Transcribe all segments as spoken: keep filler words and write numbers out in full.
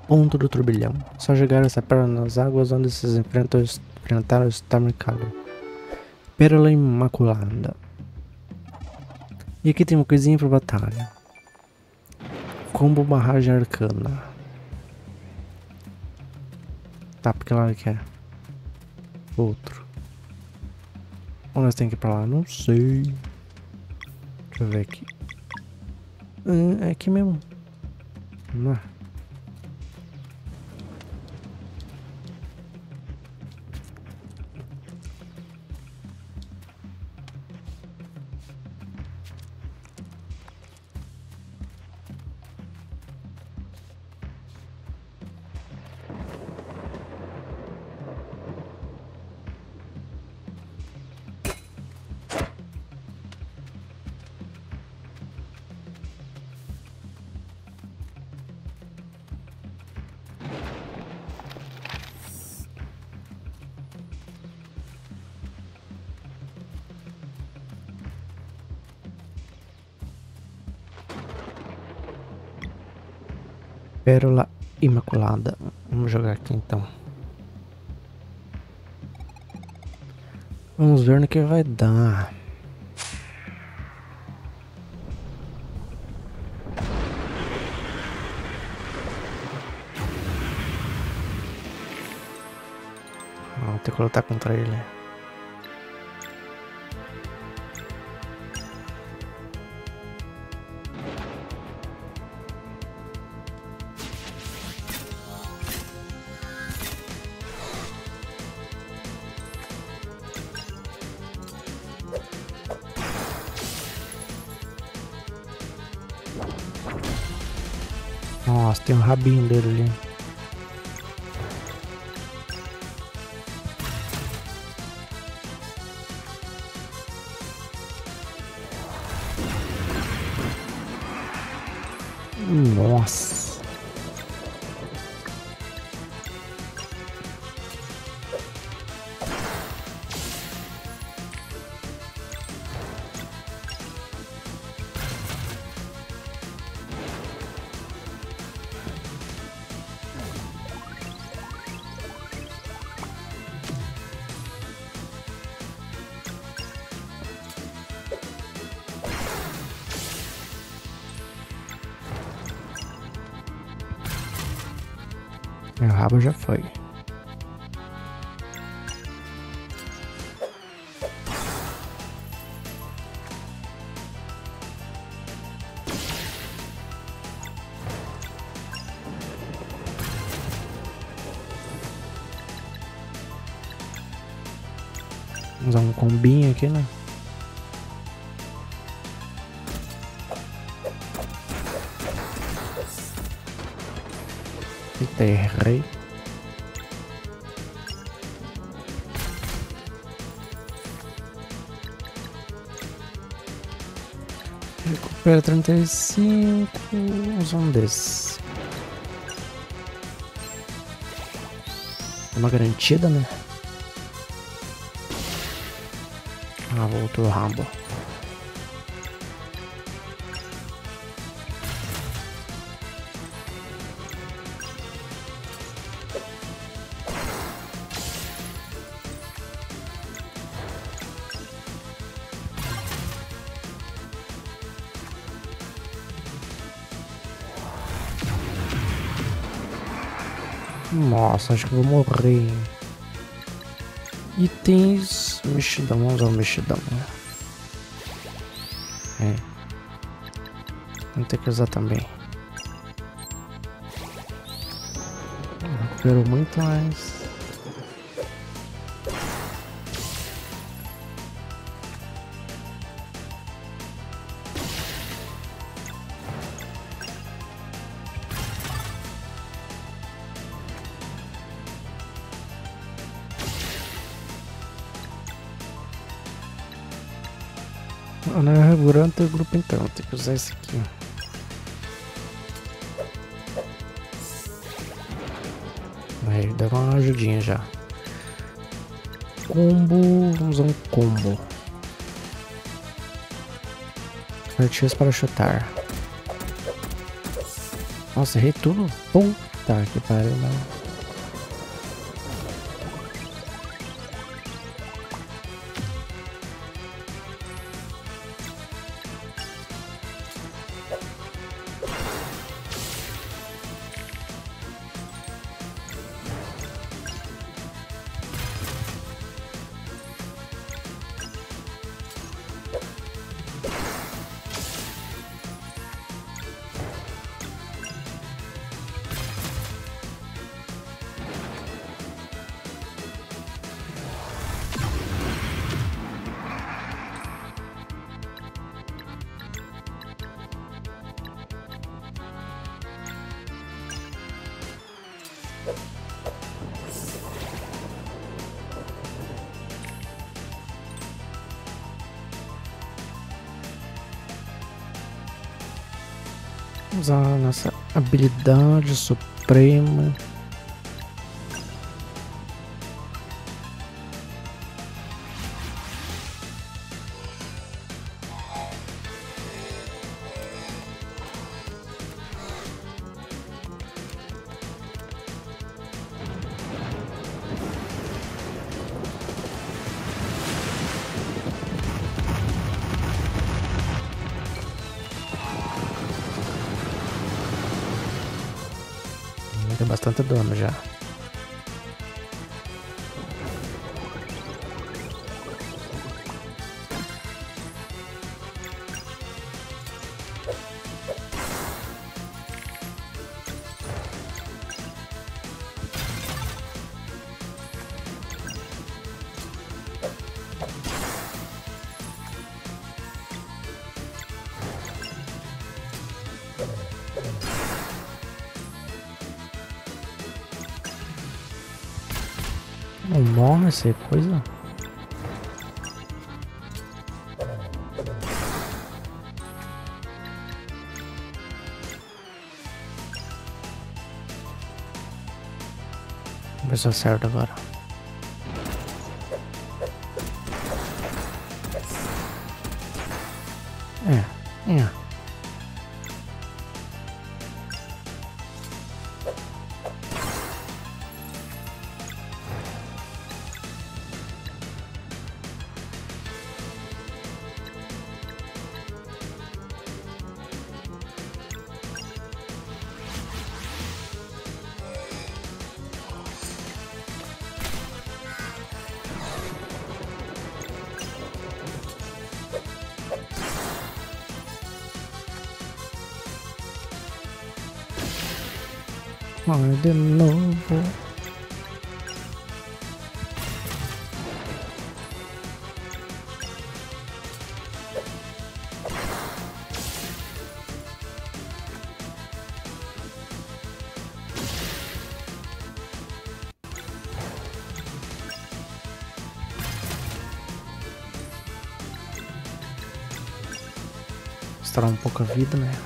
ponto do turbilhão. Só jogaram essa pérola nas águas onde se enfrentam, enfrentaram o Stormcaller. Pérola Imaculada. E aqui tem uma coisinha pra batalha. Combo Barragem Arcana. Tá, porque lá que é outro. Ou nós temos que ir pra lá? Não sei. Deixa eu ver aqui. É aqui mesmo. Não é? Pérola Imaculada. Vamos jogar aqui então. Vamos ver no que vai dar. Vou ter que lutar contra ele. Nossa, tem um rabinho dele ali. Nossa. Meu rabo já foi. Vamos usar um combinho aqui, né? Eita, errei. Recupera trinta e cinco. Usa um desses. É uma garantida, né? Ah, voltou o rabo. Nossa, acho que eu vou morrer. Itens... Mexidão, vamos usar o mexidão. É. Vamos ter que usar também. Recupero muito mais. Não é regulante o grupo então, tem que usar esse aqui. Aí dá uma ajudinha já. Combo, vamos usar um combo. Artias para chutar. Nossa, errei tudo. Pum. Tá, que pariu, não. Usar a nossa habilidade suprema. Tem bastante dano já. Não morre essa coisa. Vamos ver se acerta agora. É, é. Olha de novo. Mostrar um pouco a vida, né?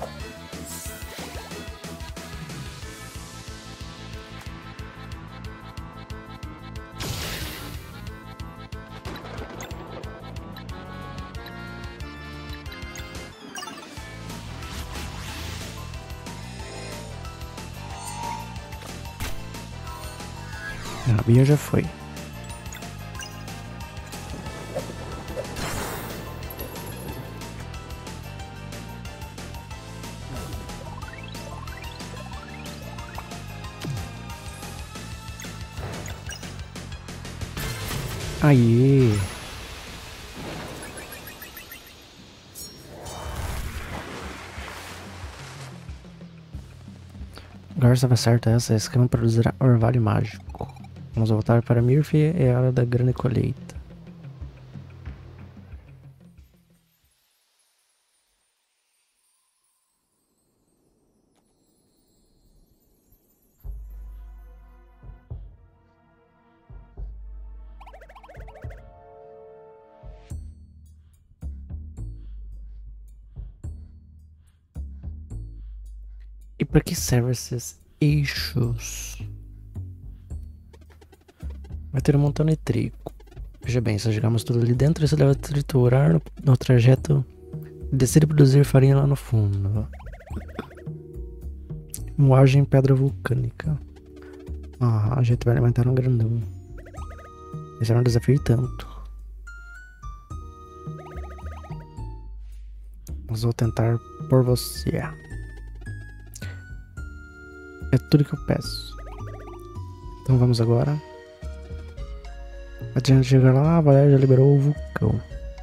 A Bia já foi. Aí. Agora estava certa essa, esse esquema produzirá orvalho mágico. Vamos voltar para Murphy, é a hora da grande colheita. E para que servem esses eixos? Vai ter um montão de trigo. Veja bem, se jogarmos tudo ali dentro, isso deve triturar no, no trajeto de descer e produzir farinha lá no fundo. Moagem em pedra vulcânica. Ah, a gente vai alimentar um grandão. Esse era um desafio e tanto. Mas vou tentar por você. É tudo que eu peço. Então vamos agora. A gente chegar lá, a Valéria já liberou o vulcão.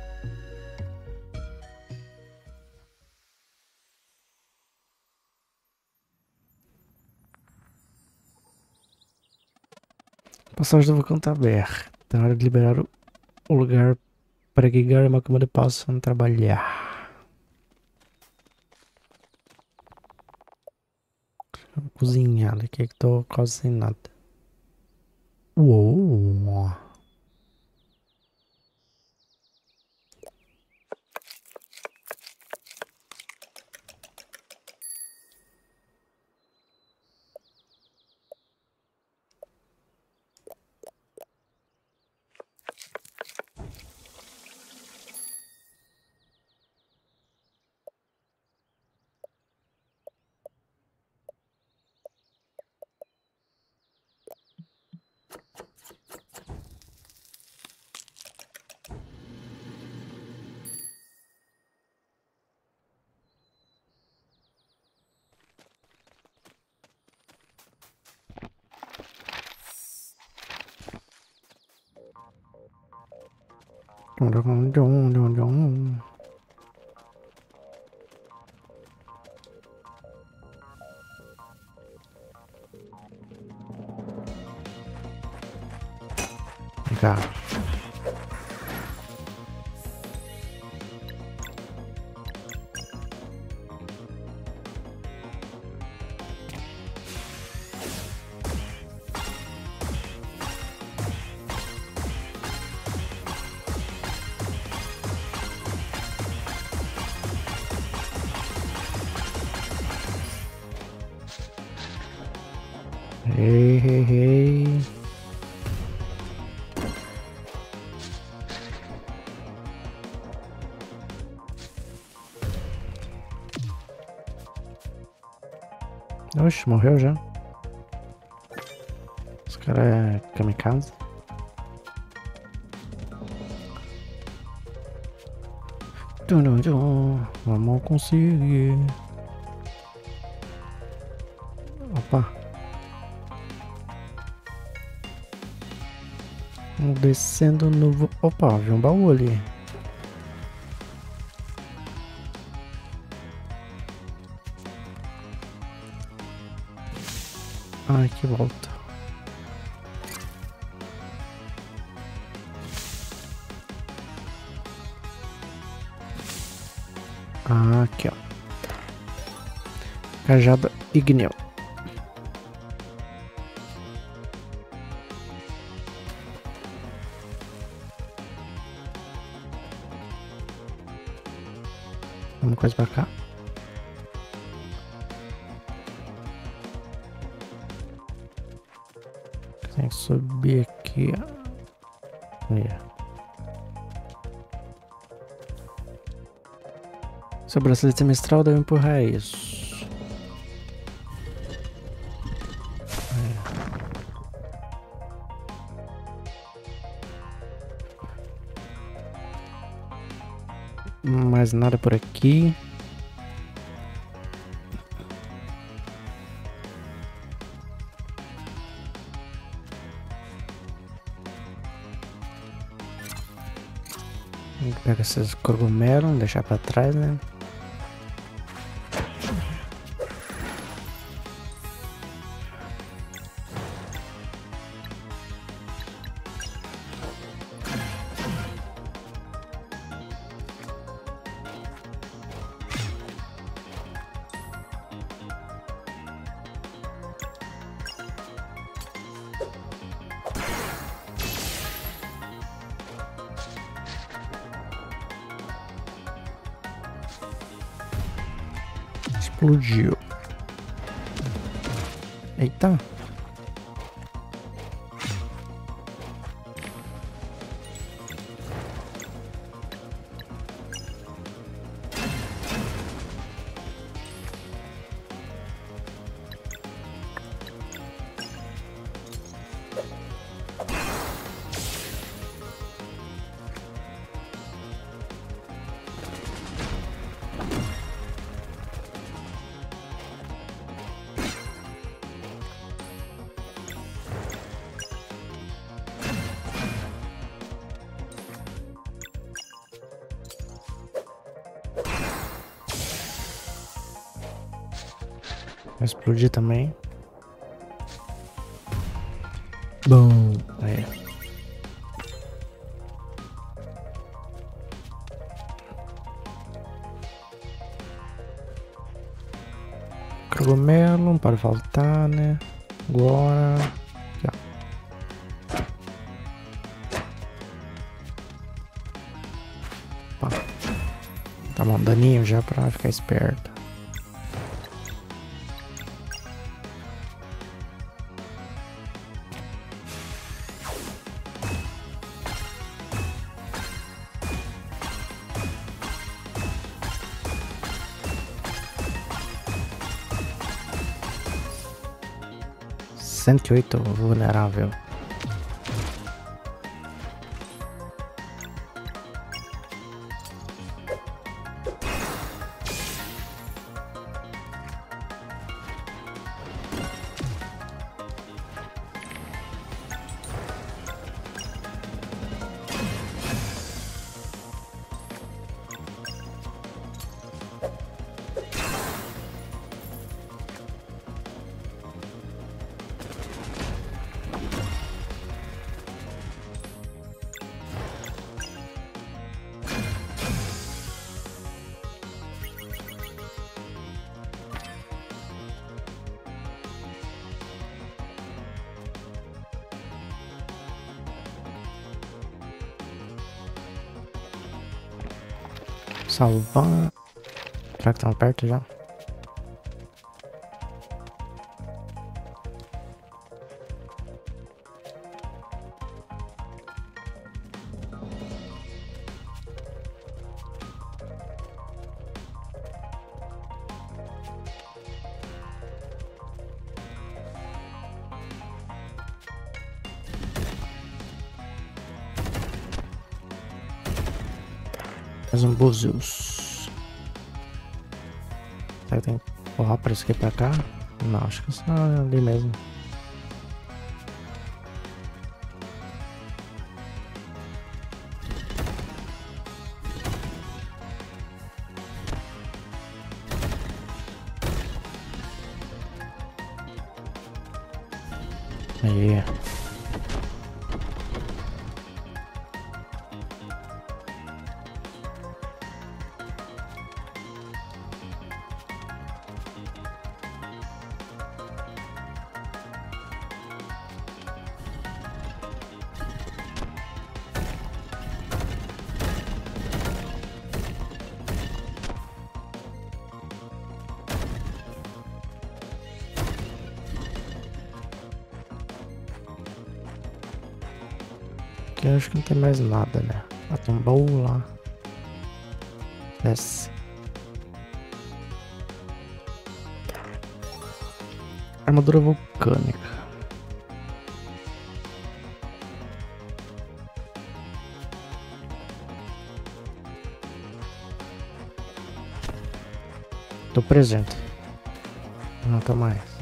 A passagem do vulcão está aberta. Tá na hora de liberar o, o lugar para que Gary e Makamura possam trabalhar. Vou cozinhar aqui que tô quase sem nada. Uou! Dum, dum, dum, dum. Cá. Hey, hey, hey. Oxe, morreu já. Esse cara é kamikaze. Tum, tum, tum. Vamos conseguir. Opa. Vamos descendo no... Opa, vi um baú ali. Ai, que volta. Ah, aqui, ó. Cajada Igneu. Vamos coisa pra cá. Tem que subir aqui. Olha. Seu bracelete semestral deve empurrar isso. É. Mais nada por aqui. Pega esses cogumelos, deixar pra trás, né? Explodiu. Eita. Vai explodir também. Bom, aí. Cogumelo, não pode faltar, né? Agora. Aqui, ó. Opa. Tá bom, daninho já pra ficar esperto. cento e oito vulnerável. Salvar. Será que estão perto já? Mais um Buzios. Será que tem que empurrar pra isso aqui pra cá? Não, acho que é só ali mesmo. Aí. Aqui eu acho que não tem mais nada, né? Ah, tem um baú lá. Desce. Armadura vulcânica. Tô presente. Não tô mais.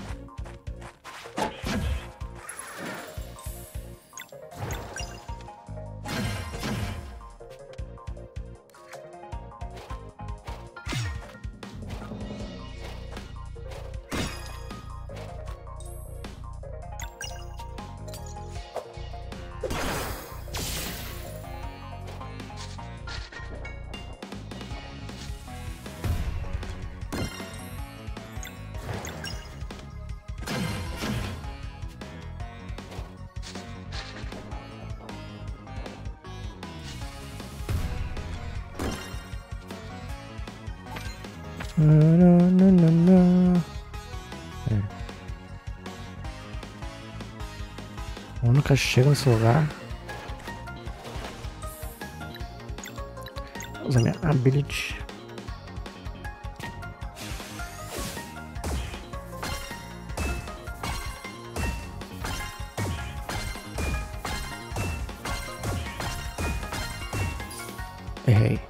É. Eu nunca chego nesse lugar. Usa minha ability. Errei.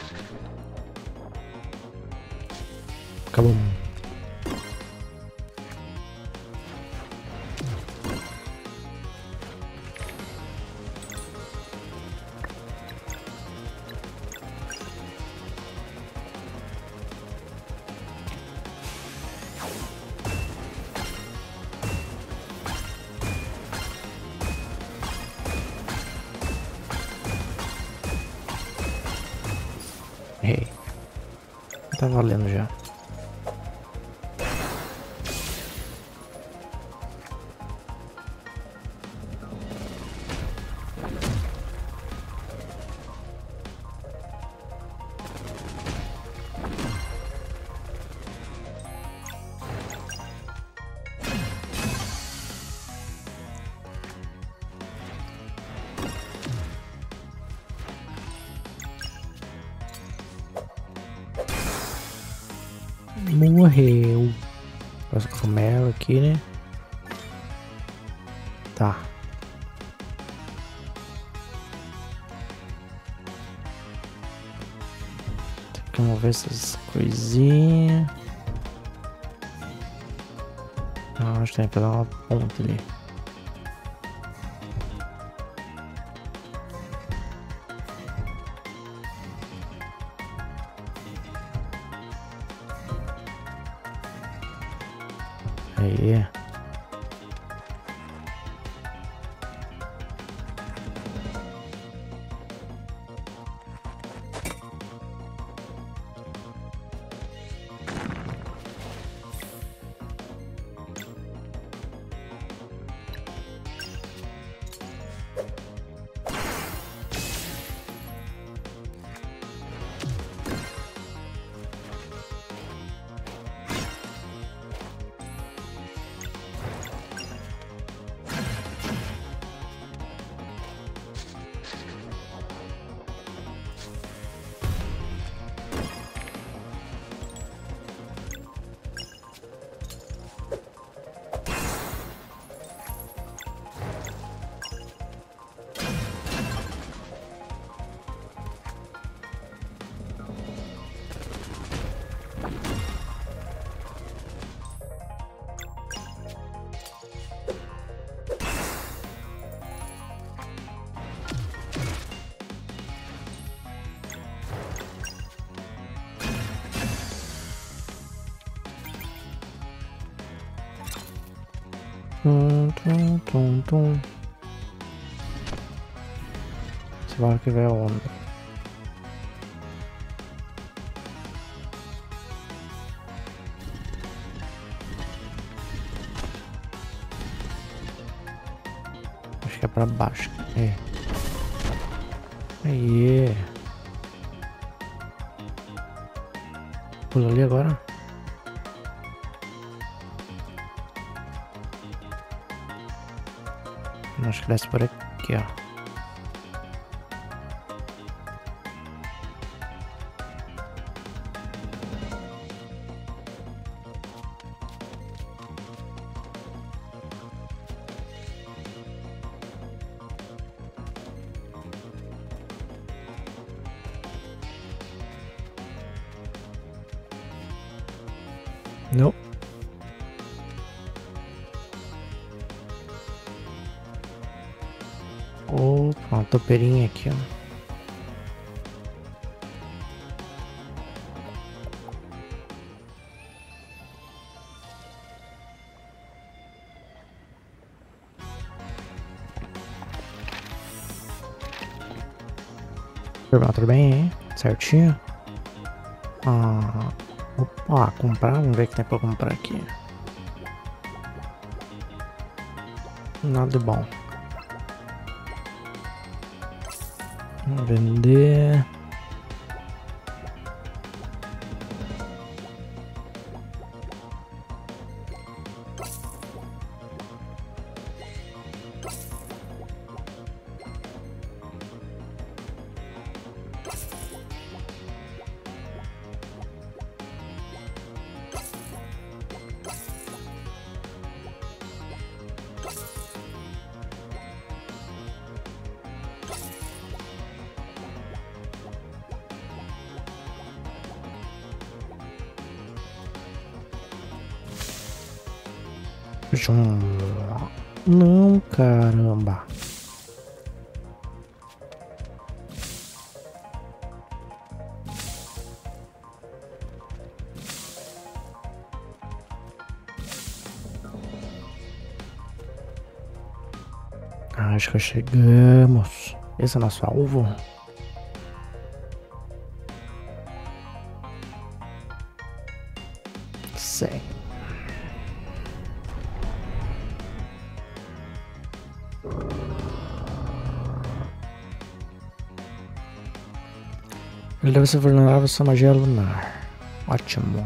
Acabou. Errei. Tá valendo já. Morreu. Faz o camelo aqui, né? Tá. Vamos ver essas coisinhas. Ah, acho que tem que dar uma ponta ali. Aí. Tum, tum, tum, tum. Esse barco vai aonde? Acho que é pra baixo. É. Aí. Pula ali agora. Acho que desce por aqui, ó. Não. Opa, uma topeirinha aqui, ó. Tudo bem, hein? Certinho. Ah, opa, comprar, vamos ver o que tem pra comprar aqui. Nada de bom. Vamos vender. Não, caramba. Acho que chegamos. Esse é nosso alvo. Ele deve ser vulnerável a sua magia lunar. Ótimo.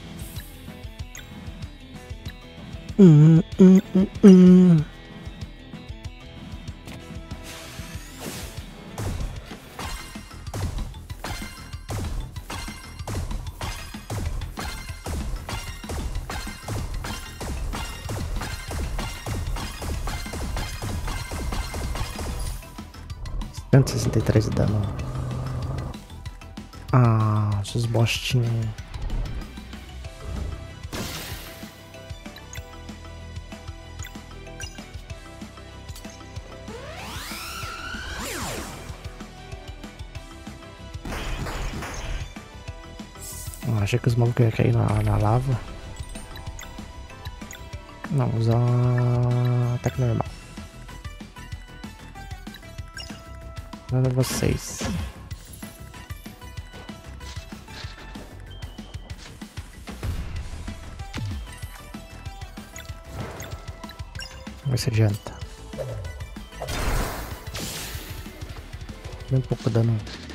Hum, hum, hum, hum. cento e sessenta e três de dano. Ah, seus bostinhos. Ah, achei que os malucos iam cair na, na lava. Não, usar ataque normal. Nada vocês. Vai se adianta. Bem pouco dano.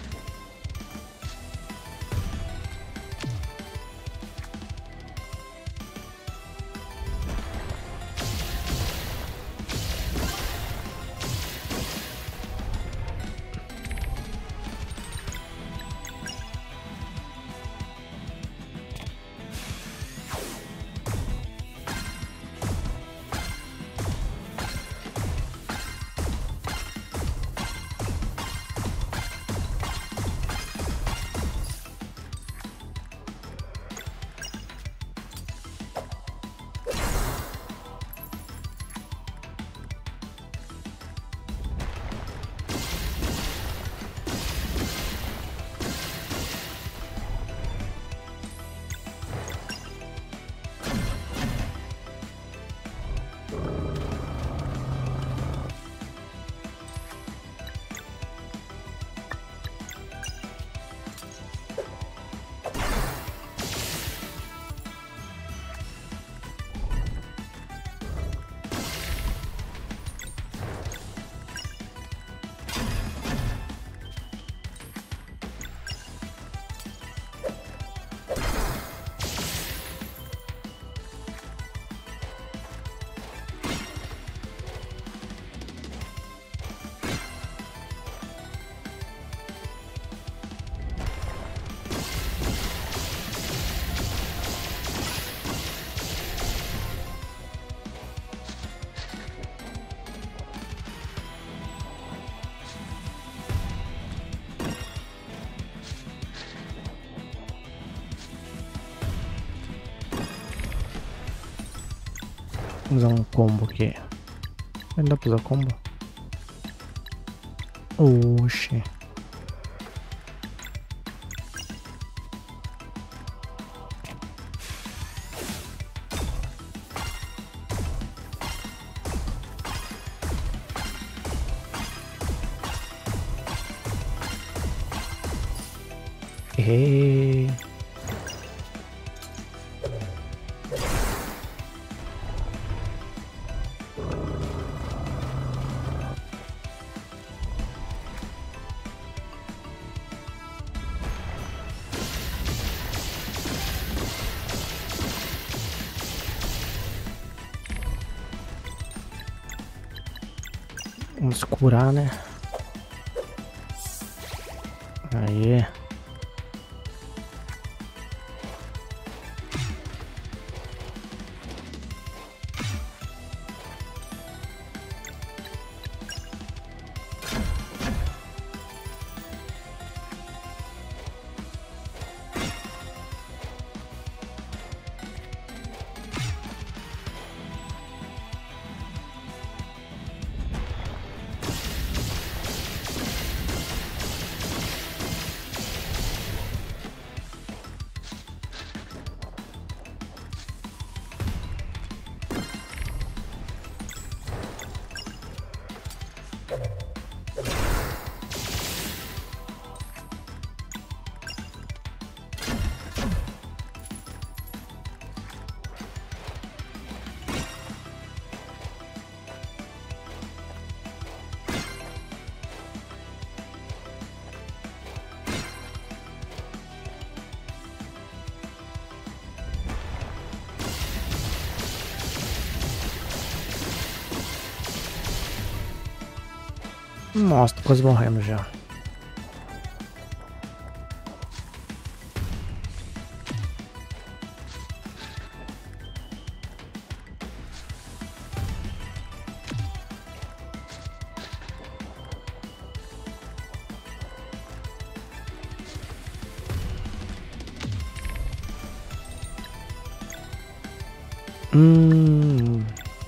Vamos usar um combo aqui. Não dá pra usar combo? Oxi. Errei. Vamos curar, né? Aí. Nossa, tô quase morrendo já. Hum.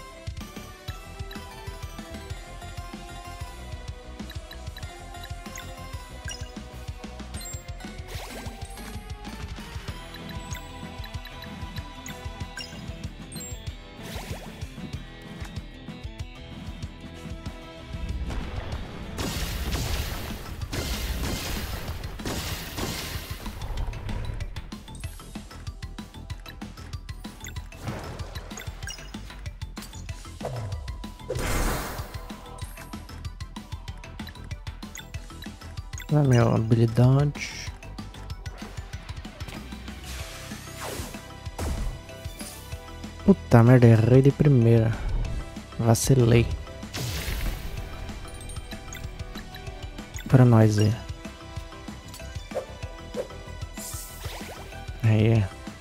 A minha habilidade. Puta merda, errei de primeira. Vacilei. Pra nós ver. Aí.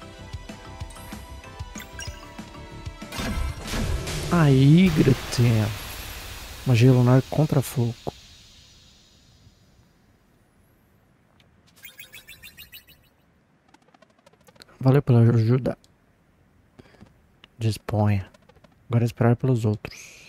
Aí, Gretinha. Magia lunar contra fogo. Valeu pela ajuda. Disponha. Agora é esperar pelos outros.